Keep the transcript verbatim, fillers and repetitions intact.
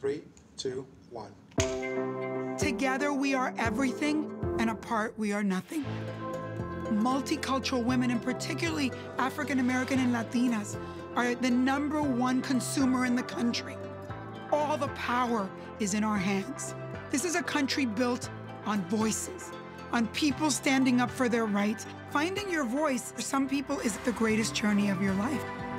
Three, two, one. Together we are everything, and apart we are nothing. Multicultural women, and particularly African-American and Latinas, are the number one consumer in the country. All the power is in our hands. This is a country built on voices, on people standing up for their rights. Finding your voice, for some people, is the greatest journey of your life.